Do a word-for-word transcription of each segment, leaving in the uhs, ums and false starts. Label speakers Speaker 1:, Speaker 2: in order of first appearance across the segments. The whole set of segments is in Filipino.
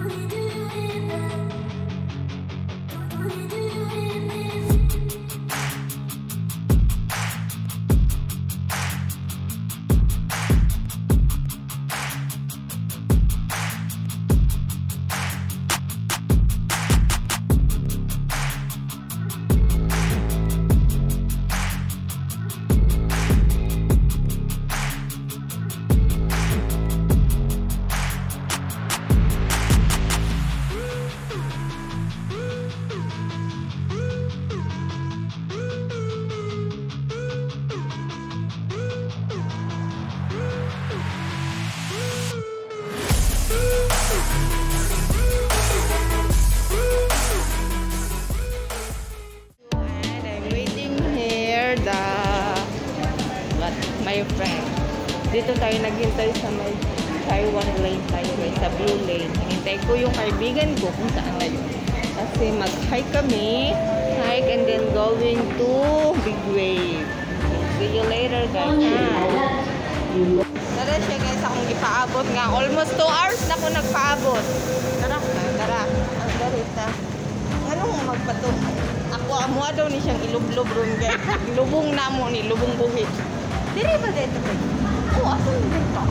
Speaker 1: My friend. Dito tayo naghintay sa may Taiwan lane tayo guys, sa blue lane. Hinintay ko yung kaibigan ko kung saan na yun. Kasi mag-hike kami, hike and then going to Big Wave. See you later guys. Tara siya guys, akong ipaabot nga. Almost two hours na ako nagpaabot. Tara, tara. Ang garita. Anong magpato? Ako, amuha daw ni siyang ilublob ron guys. Lubong na mo ni, lubong buhit. Diri ba dito ba? Oo, ato yung dito.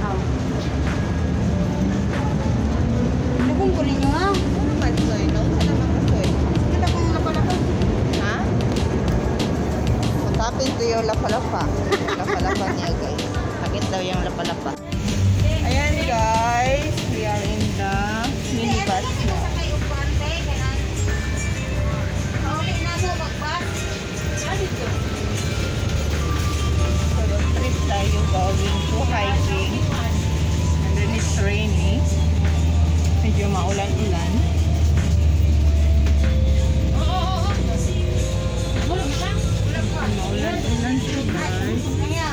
Speaker 1: Lubong ko ninyo ha? Ano ba dito eh? Naon sa naman kasoy? Kita kong lapalapa. Ha? Matapin ko yung lapalapa. Lapalapa niya guys. Hagit daw yung lapalapa. Ayan guys. We are in the minibus na. Tayo going to hiking and then it's rainy, medyo maulan-ulan. Maulan-ulan siya guys.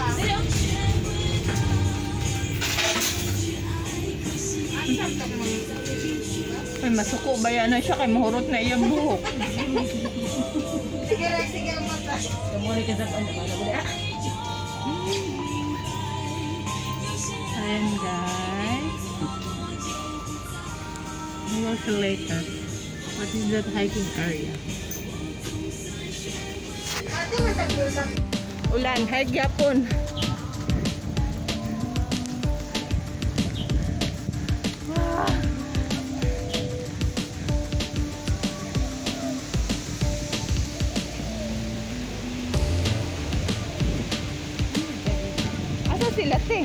Speaker 1: Ay, masuko ba yan na siya kay mahurot na iyang buhok. Sige lang, sige lang mata. Kamuli ka sa panda. And guys, we will see later. What is that hiking area? Ulan, hike yapon. Ah. Asa sila te?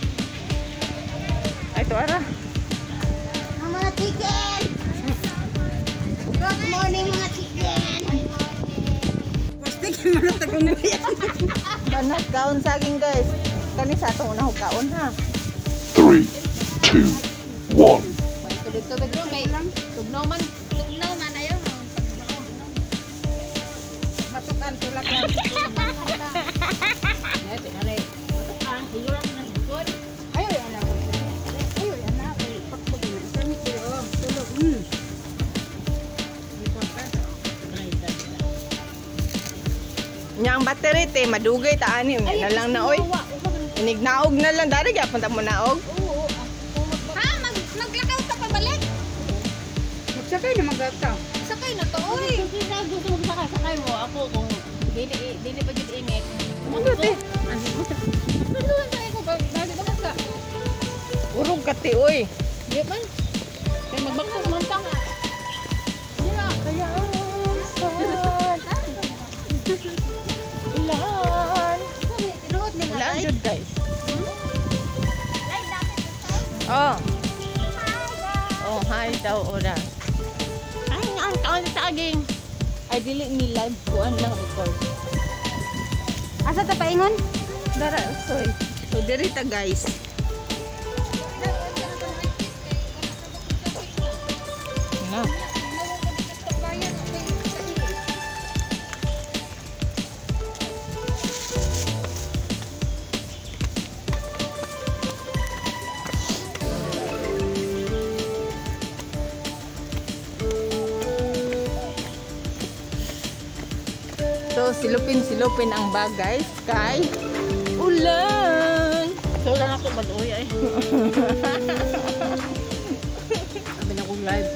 Speaker 1: Ito ara.
Speaker 2: Mga chicken! Good morning mga chicken! Mastikin mo na takong bayan.
Speaker 1: Banat kaon saging guys. Kani sa atong unang kaon ha.
Speaker 3: three, two, one.
Speaker 1: Dito dito may tugnaw man, tugnaw man ayo.
Speaker 2: Matukan tulak lang.
Speaker 1: Ya, tinare.
Speaker 2: Matukan, hiyuran na good. Ayo yan na. Ayo yan na. Pakpag na. Sami ko. Tulog. Hmm.
Speaker 1: Nyang battery te madugay ta ani na lang na oy. Inignaog na lang dari gyapon ta mo naog.
Speaker 2: Ha, mag naglakaw ta pabalik. Magsakay na magata.
Speaker 1: Sakay na to oy.
Speaker 2: Gusto mo sakay, sakay mo ako kung dili dili pa jud init.
Speaker 1: Ano te?
Speaker 2: Ano sa ko ba? Dali ba ka?
Speaker 1: Urog ka te oy.
Speaker 2: Di man. Kay magbaktas man ta. Dila kaya
Speaker 1: Ulan.
Speaker 2: tinuod ni
Speaker 1: Ulan jud guys. Oh. Oh, hi daw ora.
Speaker 2: Ay, ang kaon sa aging.
Speaker 1: Ay dili ni live kuan lang record.
Speaker 2: Asa ta paingon?
Speaker 1: Dara soy. So diri ta guys. Na. So silupin-silupin ang bag guys kay ulan.
Speaker 2: So lang ako mag-uwi ay. Sabi na kong live.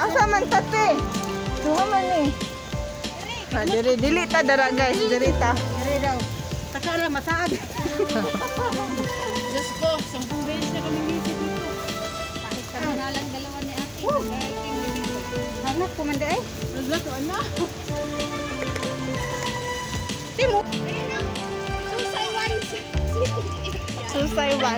Speaker 1: Asa man tate? Duha man ni. Ha, diri dili ta dara guys, diri ta.
Speaker 2: Diri daw. Takara masaad. Diyos ko, sampung beses na kami visit dito. Kahit kami na lang dalawa ni ate. Anak, kumanda eh. Naglato, anak. Timo. Susay one.
Speaker 1: Susay one.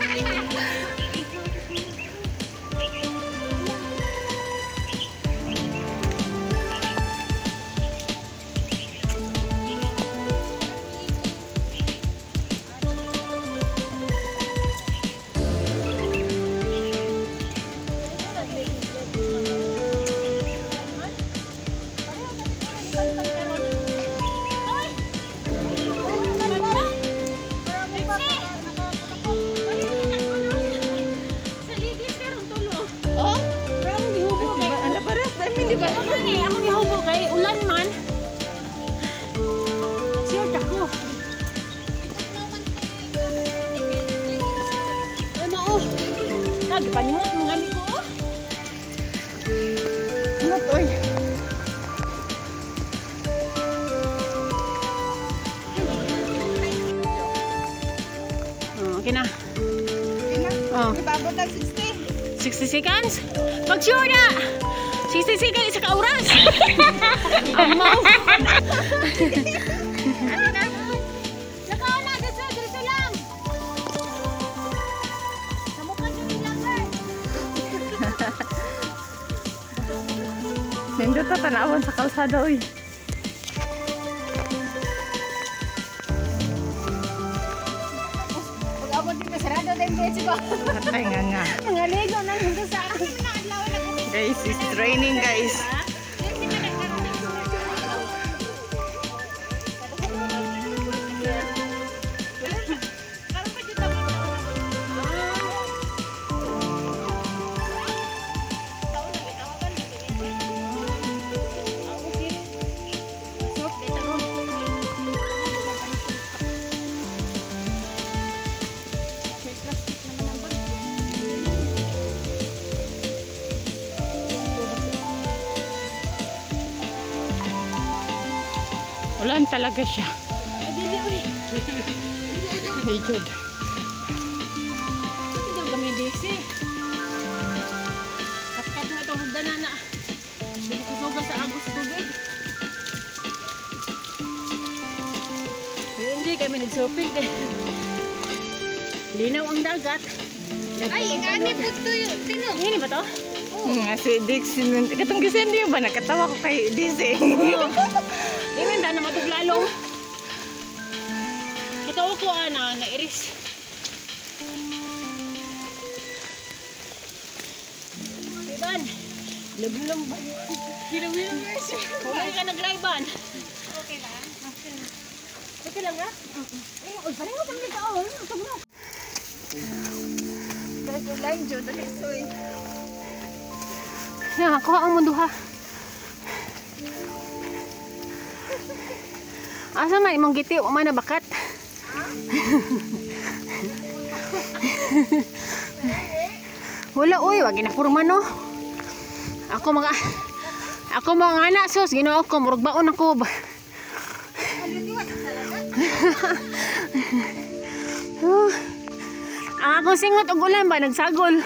Speaker 2: Panimot mo gani ko.
Speaker 1: Ano to?
Speaker 2: Oh, okay na.
Speaker 1: Ina.
Speaker 2: Oh.
Speaker 1: Ibabot ang sixty.
Speaker 2: sixty seconds? Pag sure na! sixty seconds, isa ka oras! Amaw! Nakauna, dito, dito lang! Samukan nyo yung langer!
Speaker 1: Nindot na tanawan sa kalsada, uy.
Speaker 2: Pag-abot dito, sarado na yung bechi ko.
Speaker 1: Patay nga nga.
Speaker 2: Mga ligo na dito sa akin.
Speaker 1: Guys, it's raining guys. Ulan talaga siya. Hey, good.
Speaker 2: Ito daw kami diksi. Kat-kat mo itong hagdanan na. Hindi ko soga sa agos tubig. Hindi kami nagsopig eh. Linaw ang dagat.
Speaker 4: Ay, ingani po ito yun. Tino.
Speaker 2: Ini ba to?
Speaker 1: Nga si Dixie, katong gising niyo ba? Nakatawa ko kay Dixie.
Speaker 2: Di man na matuglalong. Kita ko ana nairis. Iban. Laglam ba? Hilawin guys. Kung ka nag-drive-an.
Speaker 4: Okay lang.
Speaker 2: Okay lang ha? Eh, oy, pareho kami dito. Oh, sobra.
Speaker 1: Dahil lang, Joe, dali soy.
Speaker 2: Ya, kuha ang mundo ha. Asa man imong giti o man na bakat? Wala oy, wag ginapurma no. Ako mga ako mga anak sus, Ginoo ko murag baon ako. uh, ang akong singot og ulan ba nagsagol.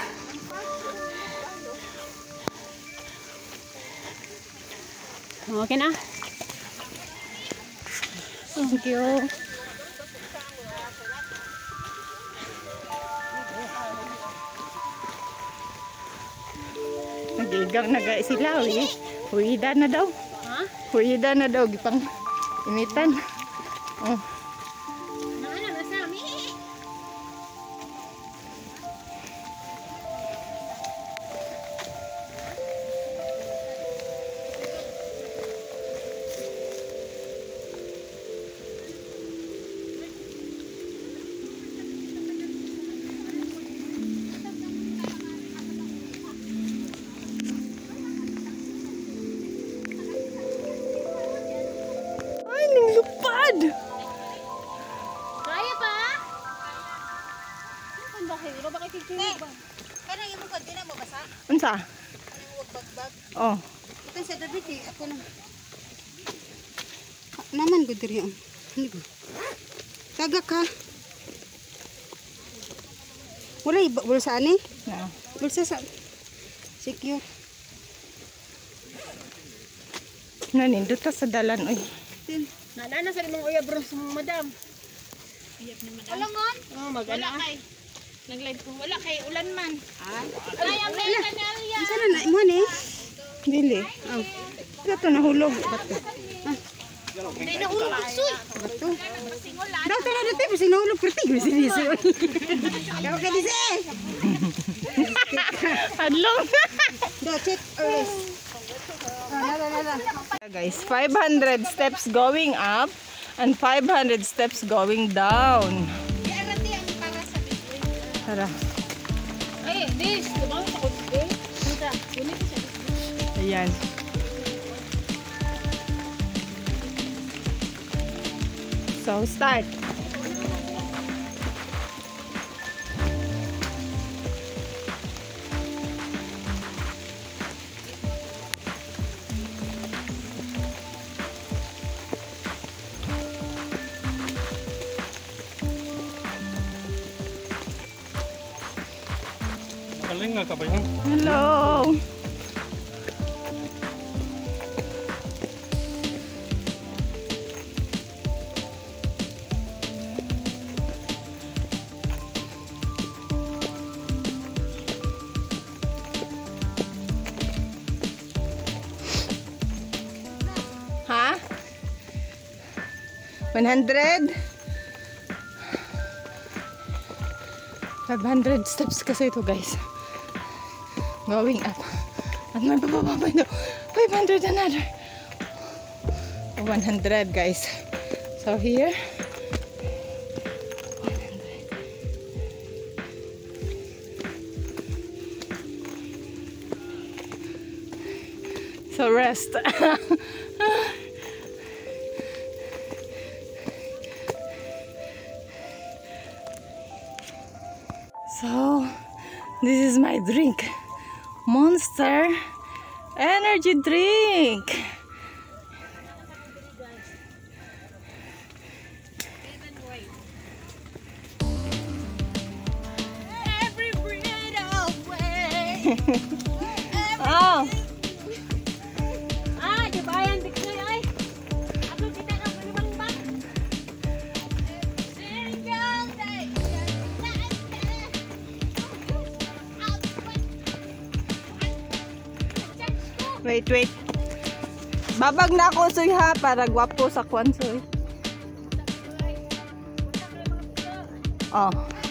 Speaker 2: Okay na. Thank you.
Speaker 1: Nagigang na guys sila, uy. Huwida na daw.
Speaker 2: Ha?
Speaker 1: Huwida na daw, gipang initan. Oh.
Speaker 2: Naana na sa mi.
Speaker 1: Ay, ning lupad! Oh.
Speaker 4: Ito sa David eh. Ako na. Naman ko diri ang. Ano ba? Tagak ha. Wala iba bulsa ani?
Speaker 1: Na.
Speaker 4: Bulsa sa secure.
Speaker 1: Nanindot ta sa dalan oy.
Speaker 4: Tin.
Speaker 2: Nana sa limang uya bro sa madam.
Speaker 4: Wala ngon?
Speaker 2: Oh, magana.
Speaker 4: Wala kay.
Speaker 2: Nag-live ko. Wala kay ulan man.
Speaker 4: Ah.
Speaker 2: Ay, ang may kanalya.
Speaker 4: Isa na na mo ni.
Speaker 1: Dili. Oh. Ito nahulog. Bato.
Speaker 2: Hindi na ulo suy.
Speaker 4: Bato. Daw tala dito kasi nahulog perti ko si Lisa. Kaya ka dise.
Speaker 1: Adlong.
Speaker 4: Do check always. Ah, la la la.
Speaker 1: Guys, five hundred steps going up and five hundred steps going down.
Speaker 4: Yarati ang para sa bituin.
Speaker 1: Tara.
Speaker 2: Ay, this. Tumawag ako today. Punta. Kunin ko siya.
Speaker 1: Ayan. So, start. Hello. Ha? one hundred? five hundred steps kasi ito guys. Going up. At may bababa pa ito. five hundred another. one hundred guys. So here. one hundred. So rest. So this is my drink. Monster energy drink.
Speaker 4: Every breath away.
Speaker 1: Oh,
Speaker 2: Ah, di ba yan? Diksoy ay. Ako kita ka panibang ba?
Speaker 4: Single day.
Speaker 1: wait, wait. Babag na ako soy ha para gwapo sa kwan soy. Oh.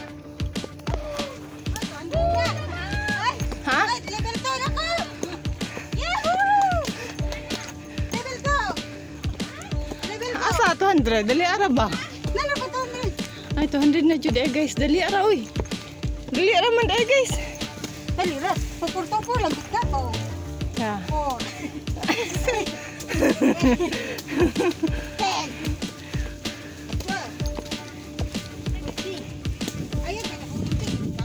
Speaker 1: Ha?
Speaker 4: Level two na ko. Yahoo! Level two. Level two.
Speaker 1: Asa two hundred? Dali ara ba?
Speaker 4: Nala ko two hundred.
Speaker 1: Ay, two hundred na jud eh guys. Dali ara uy. Dali ara man eh guys.
Speaker 4: Dali ra. Pupur-pupur lang ka ko.
Speaker 1: Yeah.
Speaker 4: Four. Ten. Twelve. Thirteen. Ayun ka na ko.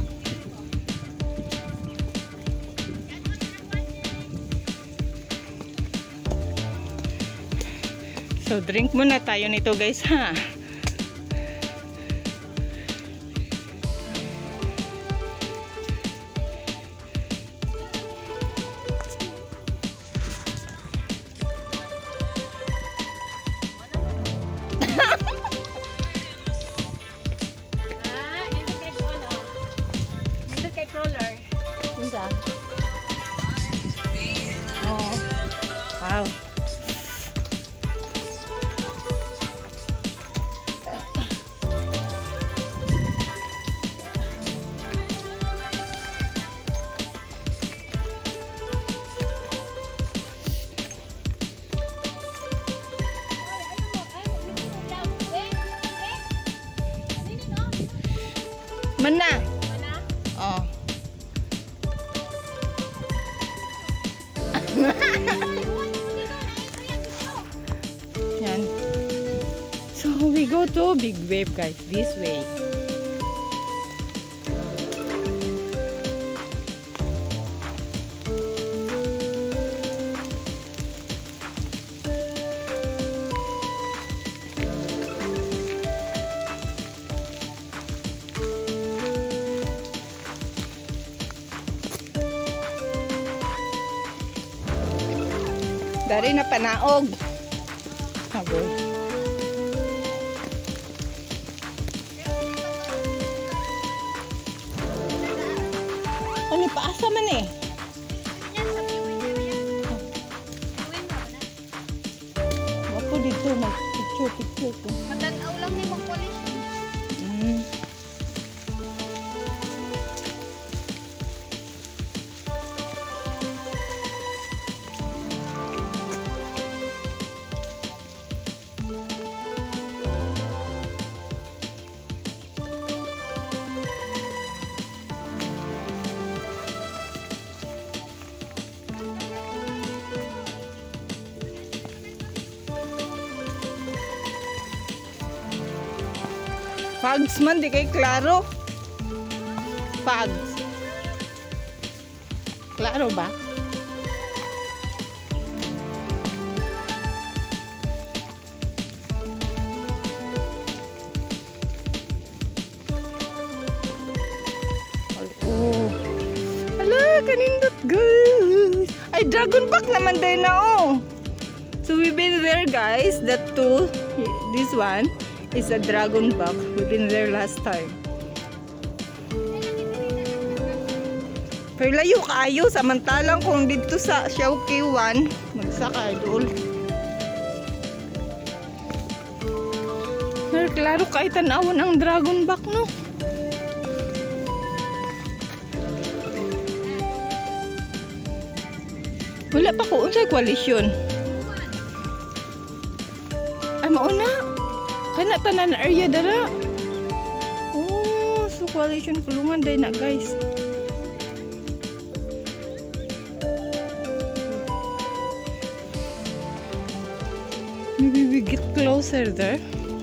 Speaker 1: So drink muna tayo nito guys ha.
Speaker 2: Ah, ito kay ano? Ito kay crawler.
Speaker 1: Unsa? Oh. Wow. Mana? Oh. Yan. So we go to big wave guys, this way. Dari na panaog. Haboy. Ano paasa man eh? Ako dito mag-picture-picture ko.
Speaker 2: Matanaw lang ni mong polish.
Speaker 1: Mm. Fags man, di kay klaro. Fags. Klaro ba? Oh. Ala, kanindot guys. Ay, dragon back naman din na oh. So we've been there guys. That two, this one is a dragon back. We've been there last time. Pero layo kayo, samantalang kung dito sa Xiao K one, magsaka idol. Pero klaro kahit tanawon ang dragon back no. Wala pa ko unsay koalisyon. Ay mauna. Kana tanan area dara. Oh, so coalition kulungan day na guys. Maybe we get closer there.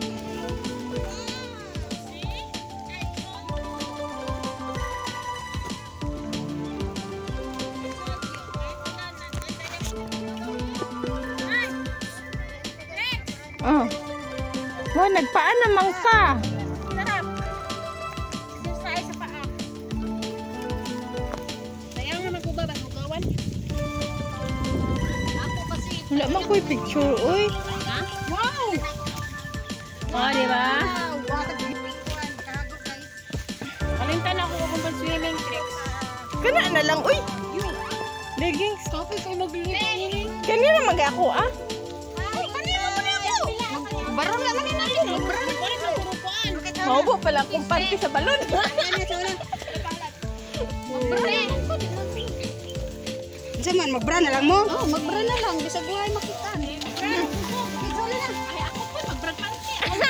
Speaker 1: Oh. Wah, nagpaan naman ka.
Speaker 2: Sarap. Susay sa paa. Sayang naman ko ba magkawan? Ako kasi.
Speaker 1: Wala man ko'y picture, oy.
Speaker 2: Ha? Wow! Oh, di ba? Kalintan ako kung pag-swimming tricks.
Speaker 1: Kana na lang, uy. Leggings.
Speaker 2: Coffee ko mag-swimming.
Speaker 1: Kanina mag ako, ah.
Speaker 2: Ay, kanina mo na ako. Baron lang natin natin. Baron lang natin ang turupuan.
Speaker 1: Maubo pala kung panty sa balon.
Speaker 4: Zaman, magbra na lang mo.
Speaker 2: Oh, magbra na lang. Bisa buhay makita. Ay, ako po, magbra panty.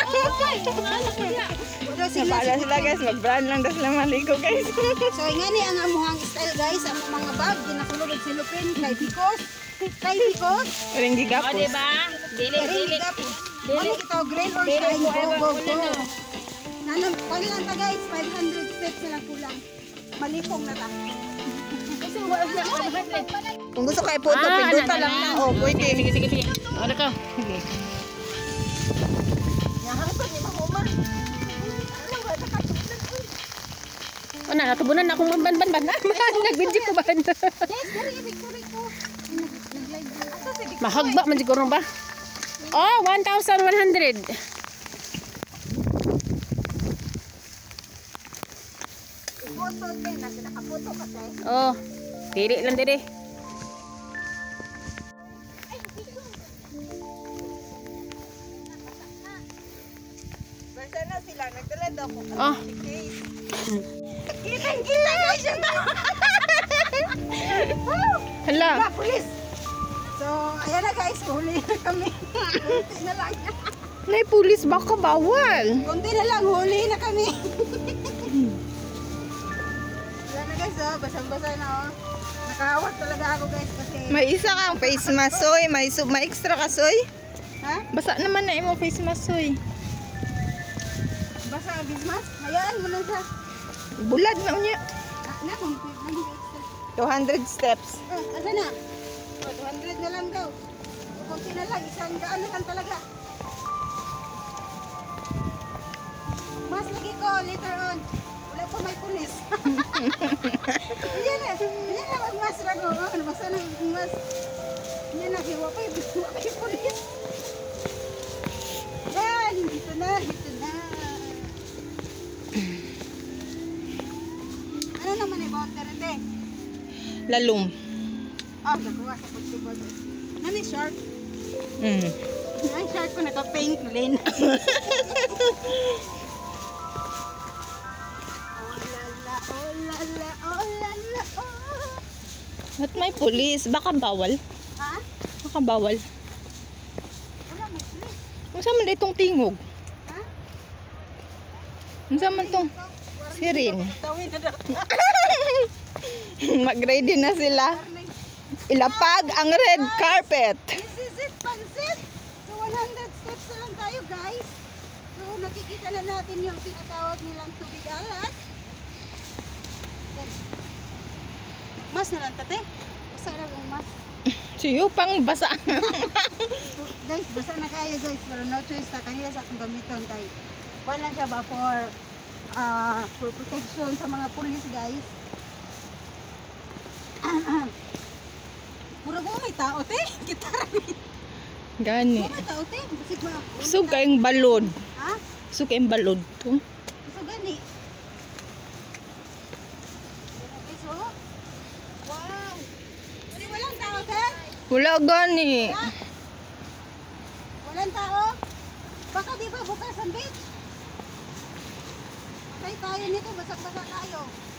Speaker 1: Napala sila guys, mag-brand lang daw sila maligo guys.
Speaker 4: So, nga ni ang amuhang style guys, ang mga bag, ginakulog at silupin, kay Bicos. Kay Bicos.
Speaker 1: Ring gigapos.
Speaker 2: O, diba? Dili,
Speaker 4: Kay
Speaker 2: dili.
Speaker 4: Bicos. Ano ito, green or
Speaker 2: Dili,
Speaker 4: shine, go,
Speaker 2: whoever
Speaker 4: go,
Speaker 2: una
Speaker 4: go.
Speaker 2: na.
Speaker 4: Nanong, kailan ta guys, five hundred steps na lang kulang. Malipong na ta.
Speaker 2: Kasi one hundred.
Speaker 1: Kung gusto kayo photo,
Speaker 2: Ah,
Speaker 1: pinduta
Speaker 2: ano,
Speaker 1: lang
Speaker 2: ano.
Speaker 1: na. Oh, pwede.
Speaker 2: Sige, sige, sige. Ano ka?
Speaker 1: Sige.
Speaker 2: O na, natubunan na akong ban-ban-ban. Nag-video ko ba? Mahagba man siguro ba? Oh, one thousand one hundred.
Speaker 4: Photo din, nasa nakapoto kasi.
Speaker 2: Oh, diri lang diri.
Speaker 1: Basta na sila, nagdala daw ko.
Speaker 2: Oh.
Speaker 1: Kitang-kita guys yung tao.
Speaker 2: Hala.
Speaker 4: Wala, police! So, ayan na guys, huli na kami. Kunti na lang.
Speaker 1: Nay, pulis baka bawal.
Speaker 4: Kunti na lang, huli na kami. Wala na guys, oh, basang-basa na oh. Nakahawat talaga ako guys kasi...
Speaker 1: May isa kang face mask, soy. May, sub- may extra ka, soy.
Speaker 4: Ha?
Speaker 1: Basa naman na imo face mask, soy.
Speaker 4: Basa ang bismas? Hayaan mo lang siya.
Speaker 1: Bulad na unya.
Speaker 4: Ah, na, kung naging extra.
Speaker 1: two hundred steps.
Speaker 4: Ah, asa na? Oh, two hundred na lang daw. Kunti na lang, isang daan na lang talaga. Mas lagi ko, later on. Wala pa may pulis. Yan na, yan na, mas rago. Oh, nabasa na, mas. Yan na. lagi, wala pa yung wala pa yung pulis. Yan, dito na, dito na. Ano naman yung bouncer, hindi?
Speaker 1: Lalum.
Speaker 4: Ah, nagawa sa pagtibag. Nani shark?
Speaker 1: Mm.
Speaker 4: Ang shark ko naka-pink lane. Oh lala, oh lala, oh lala, oh.
Speaker 1: Ba't may pulis? Baka bawal.
Speaker 4: Ha?
Speaker 1: Baka bawal.
Speaker 4: Wala, may pulis.
Speaker 1: Kung saan man itong tingog?
Speaker 4: Ha?
Speaker 1: Kung saan man itong sirin?
Speaker 4: Tawin na daw.
Speaker 1: Mag-ready na sila. Ilapag ang red carpet.
Speaker 4: This is it, pansit. So one hundred steps na lang tayo, guys. So nakikita na natin yung tinatawag nilang tubig alat. Mas na lang, tate. Basa na lang, mas.
Speaker 1: Siyo pang basa.
Speaker 4: Guys, basa na kayo, guys. Pero no choice na kanila sa akong gamiton. Kaya wala siya ba for, uh, for protection sa mga pulis, guys. Mura ko may tao, te. Kita rin.
Speaker 1: Gani.
Speaker 4: May tao, te. Basig ba?
Speaker 1: Sug kayong balod.
Speaker 4: Ha?
Speaker 1: Sug kayong balod to.
Speaker 4: So gani. Okay, so. Wow. Wala walang tao, te.
Speaker 1: Wala gani.
Speaker 4: Ha? Walang tao. Baka di ba bukas ang beach? Patay tayo nito. Basak-basak tayo.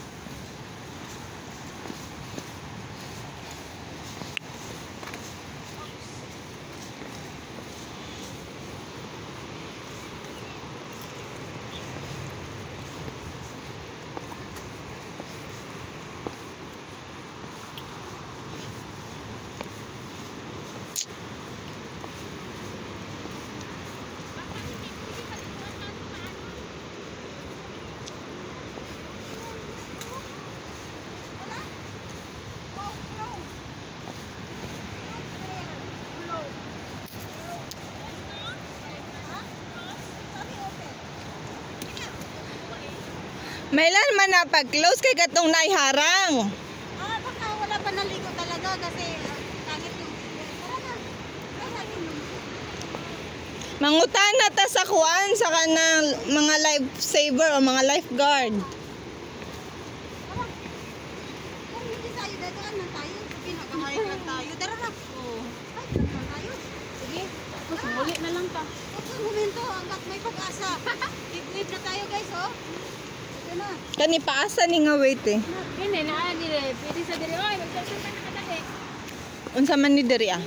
Speaker 1: Mailan man na pag-close kay katong naiharang.
Speaker 4: Ah, baka wala pa naligo talaga kasi uh, langit yung tara na. Tara yun.
Speaker 1: Mangutana ta sa kuan sa kanang mga lifesaver o mga lifeguard.
Speaker 4: Tara. Kung hindi tayo dadaan lang tayo. Sige, nag-hike lang tayo. Tara na. Oo. Hike lang tayo. Sige. Tapos muli na lang pa. Huwag kang humento hanggat may pag-asa. Wave na tayo, guys, oh. Ito na.
Speaker 1: Kani paasa ni nga wait eh.
Speaker 2: Hindi na dire, pwede sa dire. Oy, magsasun ka na kadali.
Speaker 1: Unsa man ni diri ah?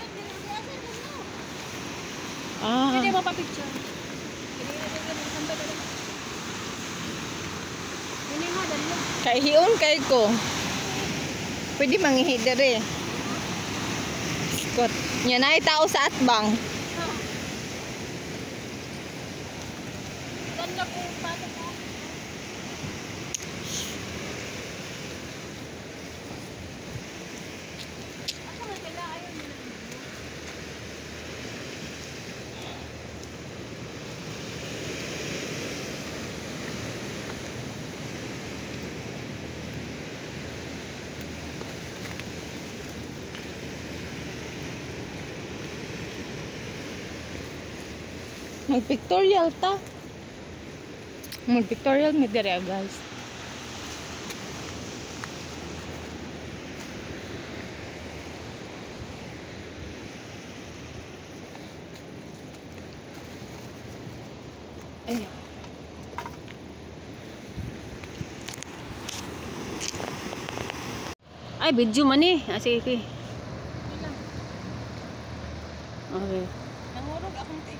Speaker 1: Ah.
Speaker 2: Pwede mo pa picture. Pwede na dire samba dali. Ini nga dali.
Speaker 1: Kay hiun kay ko. Pwede mangihi diri. Scott. Nya nay tao sa atbang.
Speaker 2: Ganda ko pato ko. Ako na kaya ayon nila.
Speaker 1: Mag-pictorial ta. Mag-pictorial mi diri ah, guys. Ayan.
Speaker 2: Ay, video man eh. Ah, sige, sige. Okay.
Speaker 4: Nangurog akong take.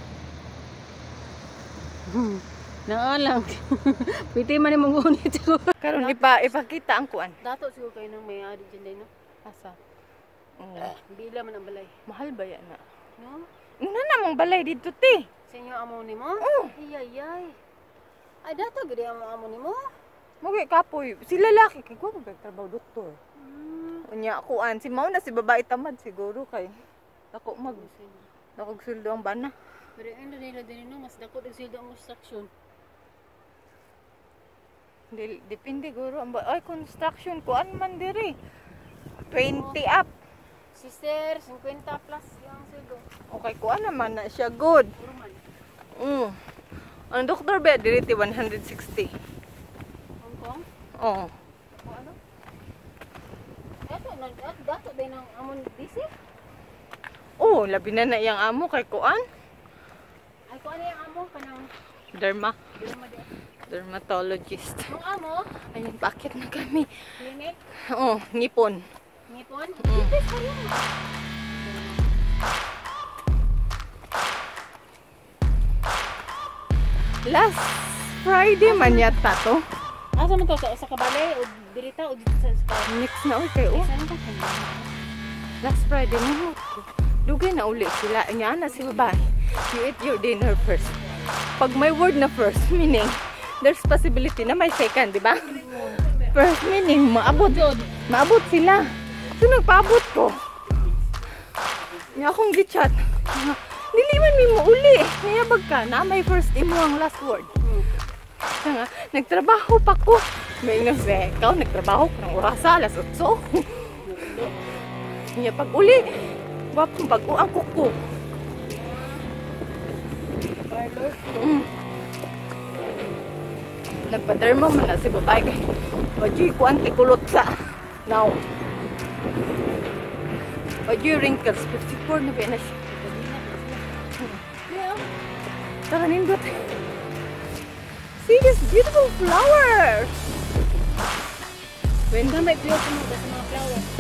Speaker 2: Hmm. Naalang. Pwede man yung manggunit ko.
Speaker 1: Karon ipa ipakita ang kuan.
Speaker 2: Dato siguro kayo nang may ari dyan din, no?
Speaker 1: Asa? Oh.
Speaker 2: Bila man ang balay.
Speaker 1: Mahal ba yan na?
Speaker 2: No?
Speaker 1: Una namang balay dito ti.
Speaker 2: Sa inyo amo ni mo?
Speaker 1: Oh.
Speaker 2: Iyay, iyay. Ay, dato gede amo amo ni mo?
Speaker 1: Mugay kapoy. Si lalaki kay ko magtrabaho doktor.
Speaker 2: Hmm.
Speaker 1: Unya kuan si mao na si babae tamad siguro kay dako mag dako suldo ang bana.
Speaker 2: Pero ano nila din no, mas dako din sila ang construction.
Speaker 1: Dil, depende guro ang ba- ay construction kuan man diri. twenty up.
Speaker 2: Sister, fifty plus yung sudo.
Speaker 1: Okay, kuha naman na siya. Good.
Speaker 2: Purman.
Speaker 1: Mm. Ang doktor ba, diriti one sixty.
Speaker 2: Hong Kong?
Speaker 1: Oo.
Speaker 2: O ano? Dato, dato, dato din ang amon disi?
Speaker 1: Oh, labi na na iyang amo kay kuan.
Speaker 2: Ay, kung ano yung amo ka ng
Speaker 1: Derma.
Speaker 2: derma-
Speaker 1: Dermatologist.
Speaker 2: Yung amo,
Speaker 1: Ayun, bakit na kami?
Speaker 2: clinic,
Speaker 1: Oo, ngipon.
Speaker 2: ngipon.
Speaker 1: Mm.
Speaker 2: Dito pa yun.
Speaker 1: Last Friday man yata to.
Speaker 2: Asa mo to? Sa, sa kabale? O dirita? O dito sa sa
Speaker 1: Next na uy kayo.
Speaker 2: Saan ka?
Speaker 1: Last Friday mo. Dugay na uli sila. Nga na si babae. You eat your dinner first. Pag may word na first, meaning there's possibility na may second, di ba? First meaning, maabot. Maabot sila. So nagpaabot ko. Nga akong gichat. Diliman mi mo uli. Nayabag ka na may first imo ang last word. Kaya nga, nagtrabaho pa ko. May nga sa ikaw, nagtrabaho ko ng orasa, alas otso. Nga pag uli, wapang bago ang kuko. Mm. Nagpa-derma man na si babae kay Wajoy ko ang tikulot sa now. Wajoy wrinkles, fifty-four na ba na siya. Tara nindot. See this beautiful flowers. When
Speaker 2: May view ko mo sa mga flower.